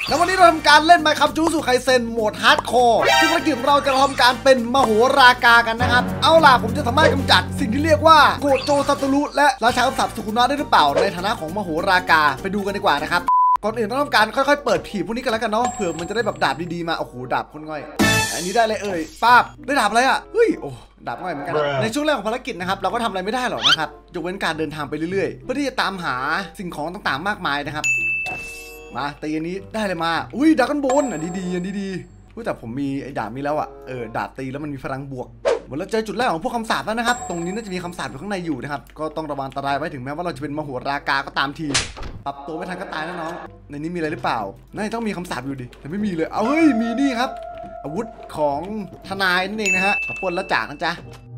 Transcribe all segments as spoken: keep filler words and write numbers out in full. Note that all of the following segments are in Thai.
แล้ววันนี้เราทำการเล่น Minecraft Jujutsu Kaisen โหมดฮาร์ดคอร์ซึ่งภารกิจของเราจะทำการเป็นมโหรากากันนะครับเอาล่ะผมจะสามารถกำจัดสิ่งที่เรียกว่าโกโจซาโตรุและราชาคำสาปสุคุนะได้หรือเปล่าในฐานะของมโหรากาไปดูกันดีกว่านะครับก่อนอื่นต้องทำการค่อยๆเปิดผีพวกนี้กันแล้วกันเนาะเผื่อมันจะได้แบบดาบดีๆมาโอ้โหดาบคนง่อยอันนี้ได้เลยเอ่ยป้าบได้ดาบอะไรอ่ะเฮ้ยโอ้ดาบง่อยเหมือนกันในช่วงแรกของภารกิจนะครับเราก็ทำอะไรไม่ได้หรอกนะครับยกเว้นการเดินทางไปเรื่อยๆเพื่อที่จะตามหาสิ่งของต่างๆมากมายนะครับมาตีอันนี้ได้เลยมาอุ้ยดาบกันบนอันนี้ดีอันนี้ดีแต่ผมมีไอ้ดาบนี้แล้วอ่ะเออดาบตีแล้วมันมีพลังบวกเหมือนเราเจอจุดแรกของพวกคำสาปแล้วนะครับตรงนี้น่าจะมีคำสาปอยู่ข้างในอยู่นะครับก็ต้องระวังอันตรายไว้ถึงแม้ว่าเราจะเป็นมโหรากาก็ตามทีปรับตัวไม่ทันก็ตายนะน้องในนี้มีอะไรหรือเปล่าน่าจะต้องมีคำสาปอยู่ดิแต่ไม่มีเลยเอาเฮ้ยมีนี่ครับอาวุธของทนายนั่นเองนะฮะขอปล้นและจากนะจ๊ะ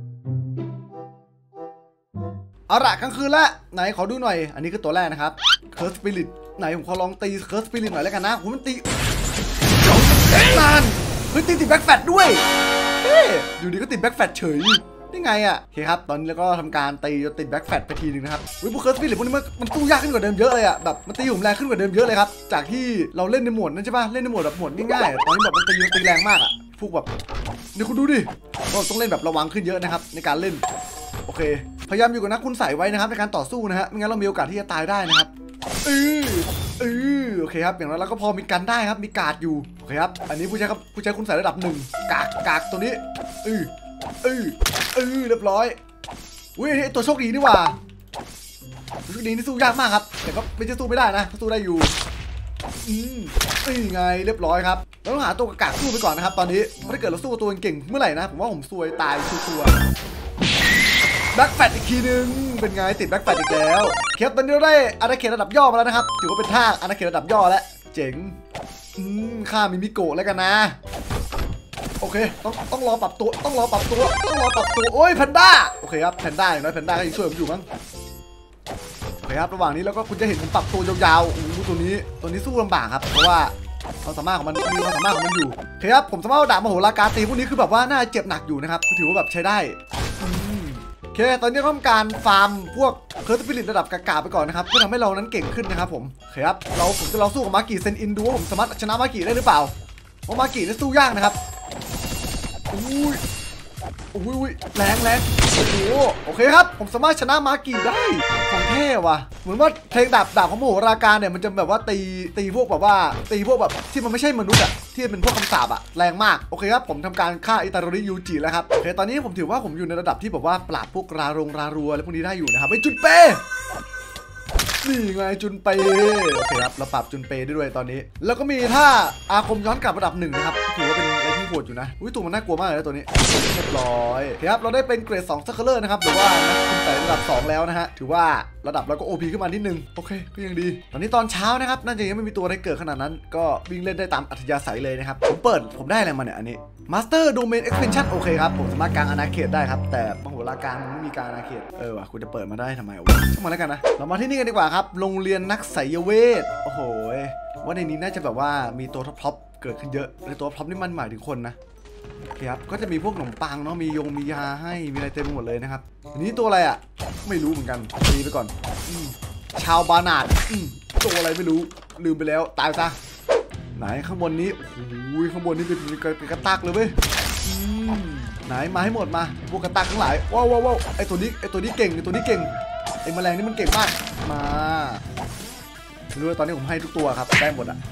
เอาละกลางคืนละไหนขอดูหน่อยอันนี้คือตัวแรกนะครับเคิร์สปิริตไหนผมขอลองตีเคิร์สปิริตหน่อยแล้วกันนะผมมันตีนานเฮ้ยตีติดแบ็คแฟตด้วยเฮ้ยอยู่ดีก็ติดแบ็คแฟตเฉยนี่ไงอ่ะโอเคครับตอนนี้เราก็ทำการตีจนติดแบ็คแฟตไปทีนึงนะครับวิบูเคิร์สปิริตพวกนี้มันมันตู้ยากขึ้นกว่าเดิมเยอะเลยอ่ะแบบมันตีผมแรงขึ้นกว่าเดิมเยอะเลยครับจากที่เราเล่นในโหมดนั่นใช่ป่ะเล่นในโหมดแบบโหมดง่ายๆตอนนี้แบบมันตีมันตีแรงมากอ่ะพวกแบบเดี๋ยวคุณดูดิเราต้องเล่นแบบระวังขึ้นเยอะนะครับในการเล่นโอเคพยายามอยู่กับนักคุณใส่ไว้นะครับในการต่อสู้นะฮะไม่งั้นเรามีโอกาสที่จะตายได้นะครับเออเออโอเคครับอย่างนั้นเราก็พอมีกันได้ครับมีการ์ดอยู่โอเคครับอันนี้ผู้ใช้ครับผู้ใช้คุณใส่ระดับหนึ่งกากกากตัวนี้เออเออเออเรียบร้อยอุ้ยไอตัวโชคดีนี่หว่าโชคดีนี่สู้ยากมากครับแต่ก็ไม่ใช่สู้ไม่ได้นะสู้ได้อยู่อืมนี่ไงเรียบร้อยครับเราต้องหาตัวกากสู้ไปก่อนนะครับตอนนี้ถ้าเกิดเราสู้ตัวเก่งเมื่อไหร่นะผมว่าผมซวยตายชัวร์แบ็คแฟตอีกทีนึงเป็นไงติดแบ็คแฟตอีกแล้วเคสตอนนี้เราได้อาณาเขตระดับย่อมาแล้วนะครับถือว่าเป็นท่าอาณาเขตระดับย่อแล้วเจ๋งอืมข้ามีมิโกะแล้วกันนะโอเคต้องต้องรอปรับตัวต้องรอปรับตัวต้องรอปรับตัวโอ้ยแพนด้าโอเคครับแพนด้าอย่างน้อยแพนด้าก็ยังช่วยผมอยู่มั้งโอเคครับระหว่างนี้แล้วก็คุณจะเห็นผมปรับตัวยาวๆโอ้โหตัวนี้ตัวนี้สู้ลำบากครับเพราะว่าความสามารถของมันมีความสามารถของมันอยู่โอเคครับผมสามารถเอาดาบมโหรากาตีพวกนี้คือแบบว่าน่าเจ็บหนักอยู่นะครับถือว่าแบบใช้ได้โอเคตอนนี้ทำการฟาร์มพวกเคิร์สปิริตระดับกากาไปก่อนนะครับเพื่อทำให้เรานั้นเก่งขึ้นนะครับผมโอเคครับเราผมจะลองสู้กับมากิเซนอินดูว่าผมสามารถชนะมากิได้หรือเปล่าเพราะมากินี่สู้ยากนะครับอุ้ยอุ้ยแรงแรงโอ้โหโอเคครับผมสามารถชนะมากิได้ของเท่ว่ะเหมือนว่าเพลงดาบดาบของมโหราการเนี่ยมันจะแบบว่าตีตีพวกแบบว่าตีพวกแบบที่มันไม่ใช่มนุษย์อะที่เป็นพวกคำสาปอะแรงมากโอเคครับผมทำการฆ่าอิตาโรริยูจิแล้วครับโอเคตอนนี้ผมถือว่าผมอยู่ในระดับที่แบบว่าปราบพวกรารงรารัวอะไรพวกนี้ได้อยู่นะครับไอ้จุนเป้นี่ไงจุนเปโอเคครับเราปรับจุนเปได้ด้วยตอนนี้แล้วก็มีท่าอาคมย้อนกลับระดับหนึ่งนะครับถือว่าเป็นอะไรที่โหดอยู่นะอุ้ยตัวมันน่ากลัวมากเลยตัวนี้เรียบร้อยโอเคครับเราได้เป็นเกรดสองซัคเคอร์นะครับหรือว่านักคุณใส่ระดับสองแล้วนะฮะถือว่าระดับเราก็ โอ พี ขึ้นมานิดนึงโอเคก็ยังดีตอนนี้ตอนเช้านะครับน่าจะยังไม่มีตัวอะไรเกิดขนาดนั้นก็วิ่งเล่นได้ตามอัธยาศัยเลยนะครับผมเปิดผมได้อะไรมาเนี่ยอันนี้ Master Domain Expansion โอเคครับผมสามารถกางอาณาเขตได้ครับแต่มโหราการมันไม่มีการอาณาเขตเออว่ะคุณจะเปิดมาได้ทำไมวะช่างมันแล้วกันนะเรามาที่นี่กันดีกว่าครับโรงเรียนนักไสยเวทโอ้โหว่าในนี้น่าจะแบบว่ามีตัวท็อปเกิดขึ้นเยอะในตัวท็อปนี่มันหมายถึงคนนะโอเคครับก็จะมีพวกขนมปังเนาะมียงมียาให้มีอะไรเต็มไปหมดเลยนะครับนี้ตัวอะไรอ่ะไม่รู้เหมือนกันตีไปก่อนชาวบานาดตัวอะไรไม่รู้ลืมไปแล้วตายซะไหนข้างบนนี้โอ้ยข้างบนนี้เป็นเป็นกระตักเลยเว้ยไหนมาให้หมดมาพวกกระตักทั้งหลายว้าวว้าวไอตัวนี้ไอตัวนี้เก่งไอตัวนี้เก่งไอแมลงนี่มันเก่งมากมารู้ว่าตอนนี้ผมให้ทุกตัวครับได้หมดอ่ะ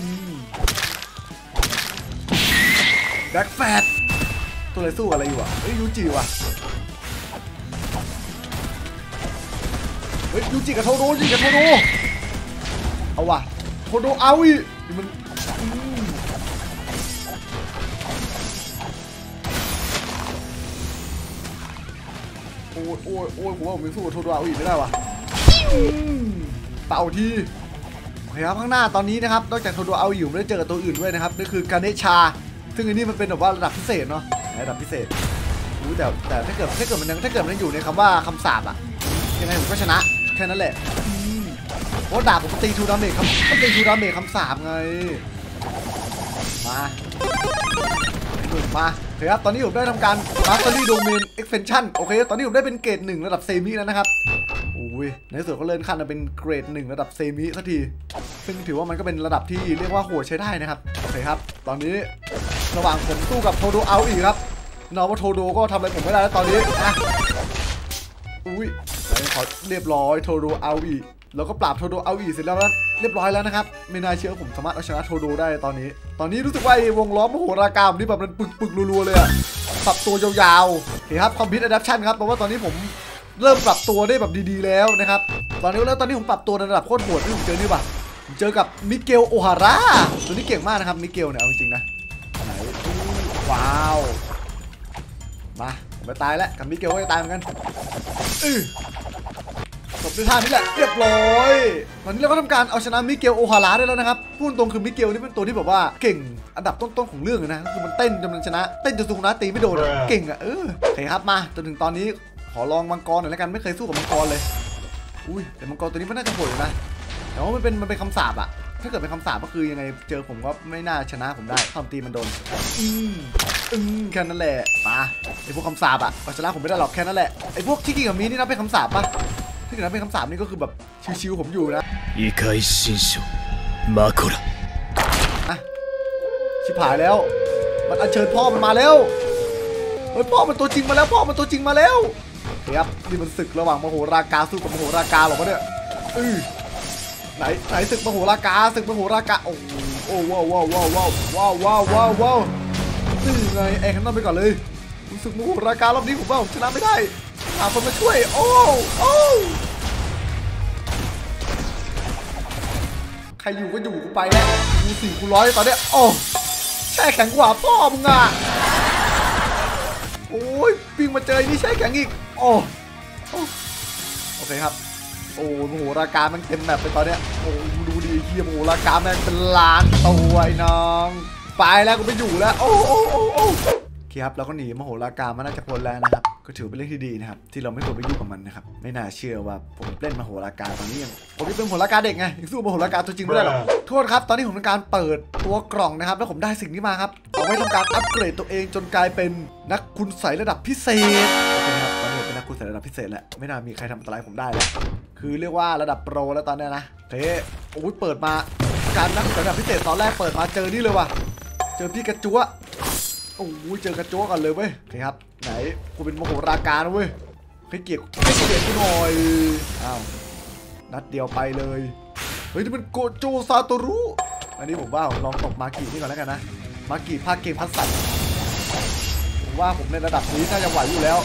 แบ็คแฟตตัวอะไรสู้อะไรอยู่อ่ะเฮ้ยยูจิว่ะเฮ้ยยูจิกับโทโดยูจิกับโทโดเอาว่ะโทโดเอาอีมันโอ้ยโอ้ยโอ้ยผมว่าผมยังสู้กับโทโดเอาอีไม่ได้ว่ะเป่าทีโอเคครับข้างหน้าตอนนี้นะครับนอกจากโทโดเอาอยู่ไม่ได้เจอกับตัวอื่นด้วยนะครับนั่นคือการเนชาซึ่งอันนี้มันเป็นแบบว่าระดับพิเศษเนาะระดับพิเศษรู้แต่แต่ถ้าเกิดถ้าเกิดมันยังถ้าเกิดมันยังอยู่ในคำว่าคำสาปอะยังไงผมก็ชนะแค่นั้นแหละเพราะดาบผมตีทูดาเมจครับต้องตีทูดาเมจคำสาปไงมามาโอเคครับตอนนี้ผมได้ทำการ Mastery Domain Expansion โอเคตอนนี้ผมได้เป็นเกรดหนึ่งระดับเซมิแล้วนะครับโอ้ยยในที่สุดก็เลื่อนขั้นมาเป็นเกรดหนึ่งระดับเซมิสักทีซึ่งถือว่ามันก็เป็นระดับที่เรียกว่าโหดใช้ได้นะครับโอเคครับตอนนี้ระหว่างผมสู้กับโทโดเอาอีกครับนอว่าโทโดก็ทำอะไรผมไม่ได้แล้วตอนนี้นะอุ้ยขอเรียบร้อยโทโดเอาอีแล้วก็ปราบโทโดเอาอีเสร็จแล้วเรียบร้อยแล้วนะครับไม่น่าเชื่อผมสามารถเอาชนะโทโดได้ตอนนี้ตอนนี้รู้สึกว่าวงล้อมมโหรากานี่แบบมันปึกๆรัวๆเลยอะปรับตัวยาวๆโอเคครับคอมพิวต์อะแดปชั่นครับเพราะว่าตอนนี้ผมเริ่มปรับตัวได้แบบดีๆแล้วนะครับตอนนี้แล้วตอนนี้ผมปรับตัวในระดับโคตรโหดที่ผมเจอนี่ป่ะผมเจอกับมิเกลโอฮาร่าตัวนี้เก่งมากนะครับมิเกลเนี่ยเอาจริงๆนะไหนว้าวมาผมไปตายแล้วกับมิเกลก็จะตายเหมือนกันอือจบด้วยท่านี้แหละเรียบร้อยตอนนี้เราก็ทำการเอาชนะมิเกลโอฮาร่าได้แล้วนะครับพูดตรงคือมิเกลนี่เป็นตัวที่แบบว่าเก่งอันดับต้นๆของเรื่องเลยนะคือมันเต้นจนมันชนะเต้นจนสุกุนะตีไม่โดนเก่งอ่ะเออโอเคครับมาจนถึงตอนนี้ขอลองมังกรหน่อยแล้วกันไม่เคยสู้กับมังกรเลยอุ้ยแต่มังกรตัวนี้มันน่าจะโหดอยู่นะแต่ว่ามันเป็นมันเป็นคำสาปอะถ้าเกิดเป็นคำสาปก็คือยังไงเจอผมก็ไม่น่าชนะผมได้ความตีมันโดนอืมอืมแค่นั้นแหละมาไอพวกคำสาปอะก็ชนะผมไม่ได้หรอกแค่นั้นแหละไอพวกที่กินกับมีนี่นับเป็นคำสาปปะที่กินนับเป็นคำสาปนี่ก็คือแบบชิวๆผมอยู่นะอีไคชินโชมาโคระอะชิบหายแล้วมันอัญเชิญพ่อมันมาแล้วเฮ้ยพ่อมันตัวจริงมาแล้วพ่อมันตัวจริงมาแล้วครับนี่มันศึกระหว่างมโหรากาสู้กับมโหรากาหรอวะเนี่ยอือไหนไหนศึกมโหรากาศึกมโหรากาโอ้โอ้ว้าวว้าวว้าวว้าวว้าวว้าวว้าวว้าวนี่ไงแองนั่นไปก่อนเลยศึกมโหราการอบนี้ผมว่าผมชนะไม่ได้หาคนมาช่วยโอ้โอ้ใครอยู่ก็อยู่กูไปแล้วกูสี่กูร้อยตอนเนี้ยโอ้แช่แข็งกว่าพ่อมึงอ่ะโอ้ยปิงมาเจอนี่แช่แข็งอีกโอ้โอเคครับโอ้โหราคามันเต็มแบบไปตอนเนี้ยโอ้ดูดีเฮียโอ้ราคาแม่งเป็นล้านตัวไอ้น้องไปแล้วกูไปอยู่แล้วโอ้โอ้โอ้โอ้ครับเราก็หนีมโหราคามันน่าจะพ้นแล้วนะครับก็ถือเป็นเรื่องที่ดีนะครับที่เราไม่ควรไปยุ่งกับมันนะครับไม่น่าเชื่อว่าผมเล่นมโหราคาตอนนี้ยังผมยังเป็นมโหราคาเด็กไงยังสู้มโหราคาตัวจริงไม่ได้หรอกโทษครับตอนนี้ผมทำการเปิดตัวกล่องนะครับแล้วผมได้สิ่งนี้มาครับเอาไว้ทำการอัปเกรดตัวเองจนกลายเป็นนักคุณใสระดับพิเศษนะครับตอนนี้เป็นนักคุณใสระดับพิเศษแล้วไม่น่ามีใครทำอันตรายผมได้แล้วคือเรียกว่าระดับโปรแล้วตอนนี้นะเฮ้ยโอ้ยเปิดมาการนักระดับพิเศษตอนแรกเปิดมาเจอนี่เลยว่ะเจอพี่กระจั๊วโอ้ยเจอกระจั๊วก่อนเลยเว้ยโอเคครับไหนกูเป็นมโหราคานะเว้ยให้เกียรติให้เกียรติกูหน่อยอ้าวนัดเดียวไปเลยเฮ้ยนี่มันโกโจซาโตรุอันนี้ผมว่าผมลองตกมากินี่ก่อนแล้วกันนะมากิภาคเกมพัสสัตผมว่าผมในระดับนี้น่าจะไหวอยู่แล้ว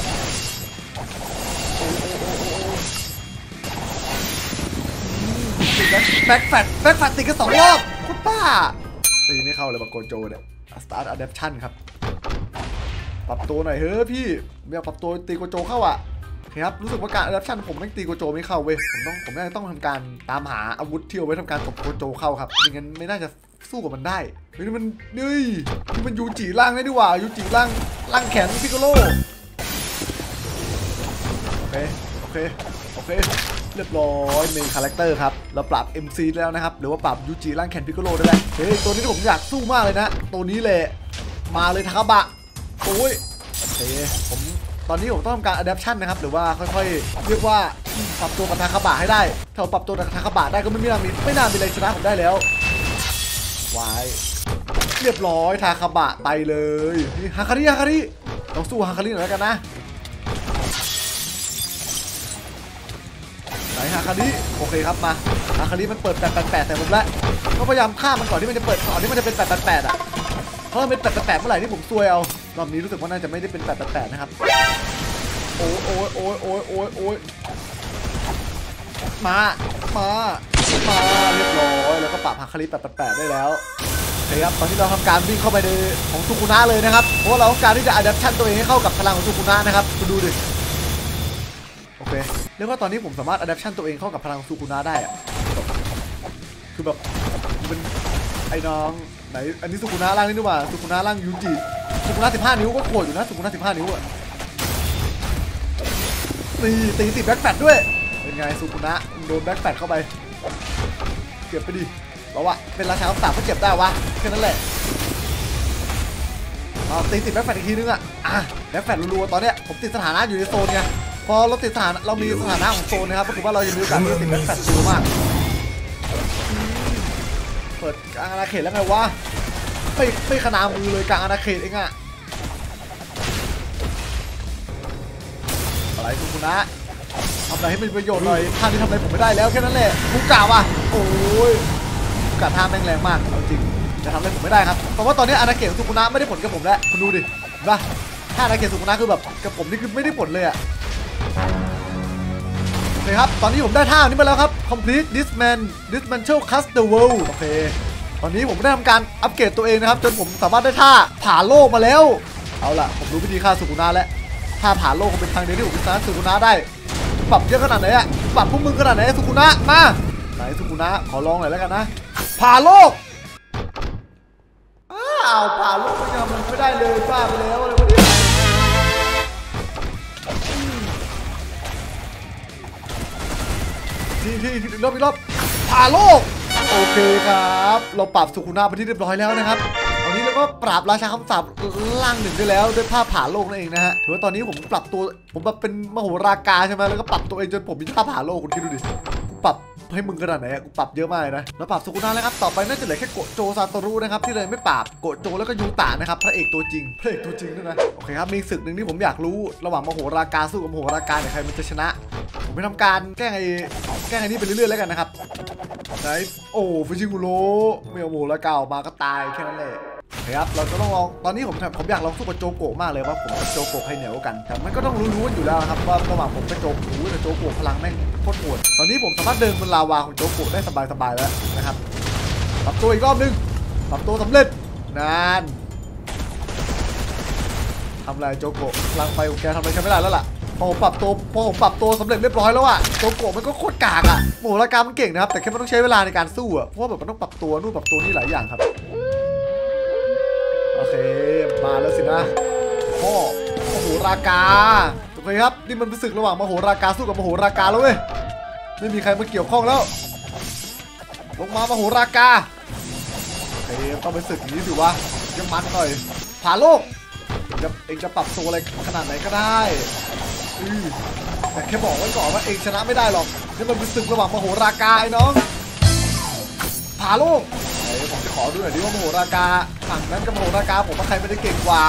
แบ็คแฟตแบ็คแฟตติดกันสองรอบโคตรบ้าตีไม่เข้าเลยมาโกโจเนี่ยสตาร์ทอะแดปชั่นครับปรับตัวหน่อยเฮ้ยพี่ไม่อยากปรับตัวตีโกโจเข้าอ่ะครับรู้สึกว่าการอะแดปชั่นผมไม่ตีโกโจไม่เข้าเว้ยผมต้องผมน่าจะต้องทำการตามหาอาวุธที่เอาไว้ทำการตบโกโจเข้าครับไม่งั้นไม่น่าจะสู้กับมันได้เฮ้ยนี่มันนี่นี่มันยูจิล่างได้ดีกว่ายูจิล่างล่างแขนพิกโกโลโอเคโอเคโอเคเรียบร้อยเมนคาแรคเตอร์ครับเราปรับ เอ็ม ซี แล้วนะครับหรือว่าปรับยูจิร่างแคนพิกโกโลได้แล้วเฮ้ยตัวนี้ที่ผมอยากสู้มากเลยนะตัวนี้แหละมาเลยทาคาบะโอ้ยโอเคผมตอนนี้ผมต้องทำการ adaptation นะครับหรือว่าค่อยๆเรียกว่าปรับตัวกับทาคาบะให้ได้ถ้าปรับตัวกับทาคาบะได้ก็ไม่น่ามีไม่น่ามีอะไรชนะผมได้แล้ววายเรียบร้อยทาคาบะไปเลยนี่ฮาคาริฮาคาริต้องสู้ฮาคาริหน่อยแล้วกันนะไหนฮาคาริโอเคครับมาฮาคาริมันเปิดแปดแปดแปดแต่ผมแล้วก็พยายามฆ่ามันก่อนที่มันจะเปิดก่อนที่มันจะเป็นแปดแปดแปดอ่ะเพราะมันเป็นแปดแปดแปดเมื่อไหร่ที่ผมซวยเอารอบนี้รู้สึกว่าน่าจะไม่ได้เป็นแปดแปดแปดนะครับโอ้ยโอ้ยโอ้ยโอ้ยโอ้ยโอ้ยมามามาเรียบร้อยแล้วก็ปรับฮาคาริแปดแปดแปดได้แล้วโอเคครับตอนที่เราทำการวิ่งเข้าไปในของซูกุนะเลยนะครับเพราะว่าเราต้องการที่จะอะแดปชั่นตัวเองให้เข้ากับพลังของซูกุนะนะครับคุณดูดิโอเคเรียกว่าตอนนี้ผมสามารถ adaptation ตัวเองเข้ากับพลังซูกุนะได้อะคือแบบเป็นไอ้น้องไหนอันนี้ซูกุนะร่างนี่ดูว่าซูกุนะร่างยูจิซูกุนะสิบห้านิ้วก็โคตรอยู่นะซูกุนะสิบห้านิ้วอะตีตีติดแบ็คแฟตด้วยเป็นไงซูกุนะโดนแบ็คแฟตเข้าไปเก็บไปดิเราอะเป็นราชาของสามก็เจ็บได้วะแค่นั้นแหละตีติดแบ็คแฟตอีกทีนึงอะอ่ะแบ็คแฟตรัวๆตอนเนี้ยผมติดสถานะอยู่ในโซนไงพอเราติดสถานะเรามีสถานะของโซนนะครับก็คือว่าเราจะมีโอกาสที่จะติดแบ็คแฟตสูงมากเปิดกลางอาณาเขตแล้วไงวะไม่ไม่ขนามือเลยกลางอาณาเขตเองอะอะไรคุณนะทำอะไรให้เป็นประโยชน์หน่อยท่านี้ทำอะไรผมไม่ได้แล้วแค่นั้นแหละกูกล่าวว่ะโอ้ยกูกล่าวท่าแม่งแรงมากเอาจริงจะทำอะไรผมไม่ได้ครับเพราะว่าตอนนี้อาณาเขตสุกุนะไม่ได้ผลกับผมแล้วคุณดูดิเห็นปะถ้าอาณาเขตสุกุนะคือแบบกับผมนี่คือไม่ได้ผลเลยอะโอเคครับตอนนี้ผมได้ท่านี้มาแล้วครับ complete disman dismantle cast the world โอเคตอนนี้ผมได้ทำการอัปเกรดตัวเองนะครับจนผมสามารถได้ท่าผ่าโลกมาแล้วเอาล่ะผมรู้วิธีฆ่าสุกุนะแล้วท่าผ่าโลกเป็นทางเดียวที่ผมจะชนะสุกุนะได้ปรับเยอะขนาดไหนอะปรับพวกมึงขนาดไหนสุกุนะมาไหนสุกุนะขอลองหน่อยแล้วกันนะผ่าโลกอ้าวผ่าโลกยังมันไม่ได้เลยพลาดไปแล้วอะไรวะเนี่ยทีทีทีรอบอีกรอบผ่าโลกโอเคครับเราปรับสุกุนะไปที่เรียบร้อยแล้วนะครับตอนนี้เราก็ปราบราชาคำสาปล่างหนึ่งได้แล้วด้วยภาพผ่าโลกนั่นเองนะฮะถือว่าตอนนี้ผมปรับตัวผมแบบเป็นมโหรากาใช่ไหมแล้วก็ปรับตัวเองจนผมมีท่าผ่าโลกคุณคิดดูดิปรับให้มึงขนาดไหนอะกูปรับเยอะมากนะแล้วปรับสุกุนะแล้วครับต่อไปน่าจะเหลือแค่โกโจซาโตรุนะครับที่เลยไม่ปรับโกโจแล้วก็ยูตะนะครับพระเอกตัวจริงพระเอกตัวจริงด้วยนะโอเคครับมีศึกหนึ่งที่ผมอยากรู้ระหว่างมโหรากาสู้กับมโหรากาเนี่ยใครมันจะชนะผมไปทำการแกล้งไอ้แกล้งไอ้นี่ไปเรื่อยๆแล้วกันนะครับไหนโอ้ฟิชิกุโร่ไม่เอามโหรากาออกมาก็ตายแค่นั้นแหละครับเราจะต้องลองตอนนี้ผมผมอยากลองสู้กับโจโกะมากเลยว่าผมกับโจโกะใครเหนียวกันแต่มันก็ต้องรู้ๆอยู่แล้วครับว่าระหว่างผมกับโจโกะแต่โจโกะพลังแม่งโคตรโหดตอนนี้ผมสามารถเดินบนลาวาของโจโกะได้สบายๆแล้วนะครับปรับตัวอีกรอบนึงปรับตัวสำเร็จนานทำอะไรโจโกะพลังไฟของแกทำอะไรใช้ไม่ได้แล้วล่ะพอผมปรับตัวพอผมปรับตัวสำเร็จเรียบร้อยแล้วอะโจโกะมันก็โคตรกากอะโมโหรากามันเก่งนะครับแต่แค่มันต้องใช้เวลาในการสู้อะเพราะว่าแบบมันต้องปรับตัวนู่นปรับตัวนี่หลายอย่างครับโอเคมาแล้วสินะพ่อมโหรากาโอเคครับนี่มันเป็นศึกระหว่างมโหรากาสู้กับมโหรากาแล้วเว้ยไม่มีใครมาเกี่ยวข้องแล้วลงมามโหรากาโอเคต้องเป็นศึกนี้สิวะจะมันหน่อยผ่าโลกจะเองจะปรับตัวอะไรขนาดไหนก็ได้แต่แค่บอกไว้ก่อนว่าเองชนะไม่ได้หรอกนี่มันเป็นศึกระหว่างมโหรากาไอ้น้องผ่าโลกผมจะขอดูหน่อยดิว่ามโหรากาฝั่งนั้นกับมโหรากาผมว่าใครไม่ได้เก่งกว่า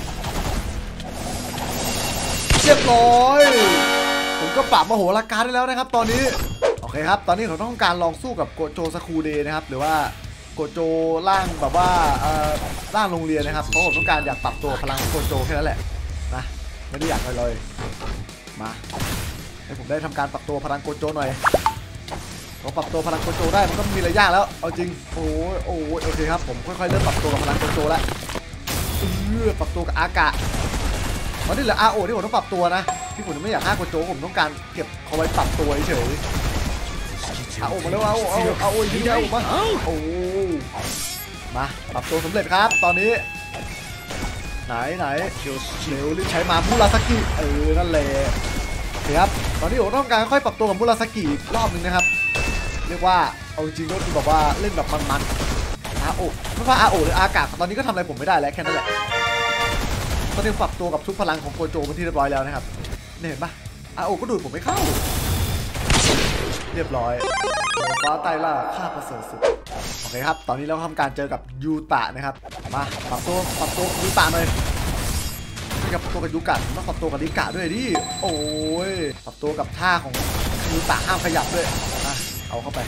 เรียบร้อยผมก็ปรับมโหรากาได้แล้วนะครับตอนนี้โอเคครับตอนนี้เราต้องการลองสู้กับโกโจสคูเดนะครับหรือว่าโกโจร่างแบบว่าเอ่อร่างโรงเรียนนะครับเพราะผมต้องการอยากปรับตัวพลังโกโจแค่นั้นแหละนะไม่ได้อยากอะไรเลยมาให้ผมได้ทำการปรับตัวพลังโกโจหน่อยพอปรับตัวพลังโกโจได้มันก็มีอะไรยากแล้วเอาจริงโอ้ยโอ้ยโอเคครับผมค่อยๆเริ่มปรับตัวกับพลังโกโจแล้วเออปรับตัวกับอากาศตอนนี้เหลืออาโอที่ผมต้องปรับตัวนะที่ผมไม่อยากฆ่าโกโจผมต้องการเก็บเขาไว้ปรับตัวเฉยอาโอมาแล้วอาโอเอาอาโอยิงอาโอมาโอ้มาปรับตัวสำเร็จครับตอนนี้ไหนไหนเร็วรีบใช้มามุราสกิเออนั่นแหละครับตอนนี้ผมต้องการค่อยปรับตัวกับมุราสกิรอบนึงนะครับเรียกว่าเอาจริงก็คือแบบว่าเล่นแบบมันๆอาโอไม่ว่าอาโอหรืออากาศตอนนี้ก็ทำอะไรผมไม่ได้แล้วแค่นั้นแหละตอนนี้ปรับตัวกับชุดพลังของโกโจเป็นที่เรียบร้อยแล้วนะครับเห็นปะอาโอก็ดูดผมไม่เข้าเรียบร้อยฟ้าไตล่าฆ่าประเสริฐสุดโอเคครับตอนนี้เราทำการเจอกับยูตะนะครับมาปรับตัวปรับตัวยูตะเลยไม่กับตัวกับยูกะต้องปรับตัวกับดิกะด้วยดิโอ้ยปรับตัวกับท่าของยูตะห้ามขยับด้วยนะเอาเข้าไป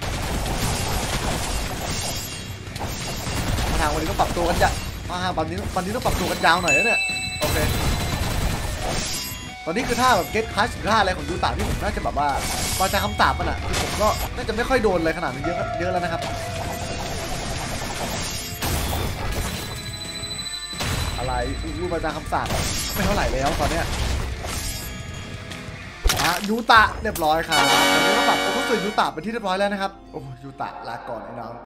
ทางวันนี้ต้องปรับตัวกันจะมาวันนี้วันนี้ต้องปรับตัวกันยาวหน่อยนะเนี่ยโอเคตอนนี้คือท่าแบบเก็ตคัชหรือท่าอะไรของยูตะที่ผมน่าจะแบบว่าพอจะคำสาปมันอ่ะคือผมก็น่าจะไม่ค่อยโดนอะไรขนาดนี้เยอะเยอะแล้วนะครับอะไรอู้มาจากคำสาปไม่เท่าไหร่แล้วตอนเนี้ยอ่ะยูตะเรียบร้อยครับตอนนี้ก็ปรับตัวเข้าสู่ยูตะเป็นที่เรียบร้อยแล้วนะครับโอ้ยูตะลาก่อนไอ้น้อง